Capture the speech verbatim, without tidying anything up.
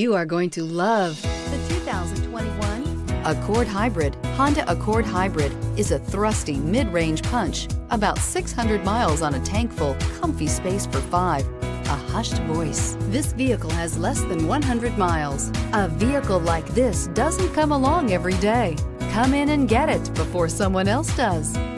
You are going to love the two thousand twenty-one Accord Hybrid. Honda Accord Hybrid is a thrusty mid-range punch, about six hundred miles on a tank full, comfy space for five, a hushed voice. This vehicle has less than one hundred miles. A vehicle like this doesn't come along every day. Come in and get it before someone else does.